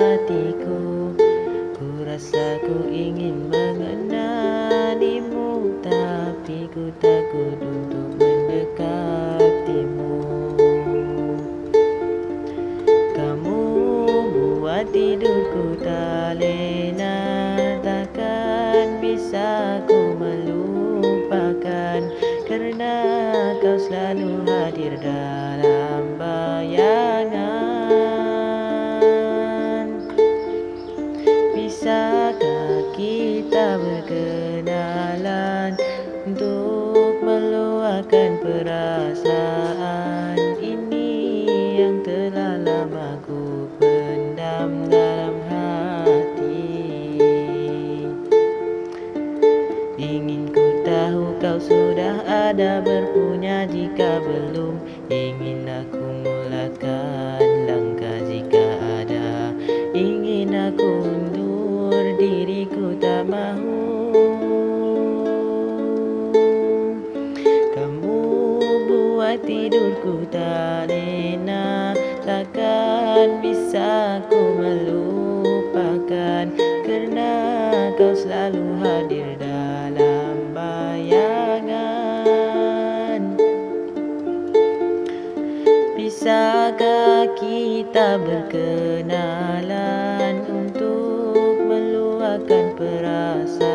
hatiku. Ku rasa ku ingin mengenalimu, tapi ku takut untuk mendekatimu. Kamu buat tidurku tak lena, takkan bisa ku melupakan, kerana kau selalu hadir dalam bayangan. Bisakah kita berkenalan untuk meluahkan perasaan ini yang telah lama ku pendam dalam hati? Ingin ku tahu kau sudah ada berpunya, jika belum ingin aku mulakan langkah, jika ada ingin aku undur diriku tak mahu. Kamu buat tidurku tak lena, takkan bisa ku melupakan, kerana kau selalu hadir dalam bayangan. Bisakah kita berkenalan untuk meluahkan perasaan